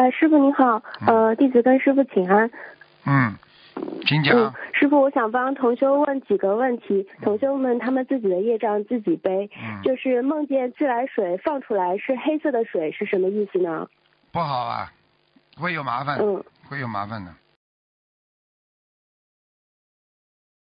师傅您好，弟子跟师傅请安。 请讲。 师傅，我想帮同修问几个问题，同修们他们自己的业障自己背。就是梦见自来水放出来是黑色的水是什么意思呢？ 不好啊，会有麻烦。会有麻烦的。